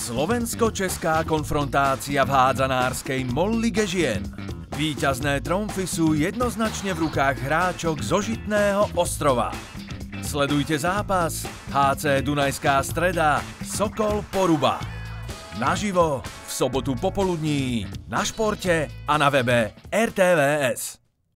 Slovensko-česká konfrontácia v hádzanárskej MOL lige žien. Víťazné tromfy sú jednoznačne v rukách hráčok zo Žitného Ostrova. Sledujte zápas HC Dunajská Streda Sokol Poruba. Naživo v sobotu popoludní na Športe a na webe RTVS.